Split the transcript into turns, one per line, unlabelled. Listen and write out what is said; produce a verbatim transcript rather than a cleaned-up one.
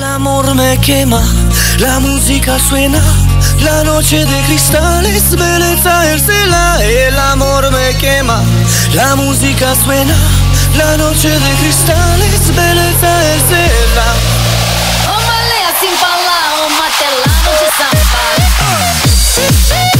amor me quema, la música suena, la noche de cristales, belleza el cielo. El amor me quema, la música suena, la noche de cristales, belleza el cielo.
Ô malé, assim pra lá, ô matelá, não te samba.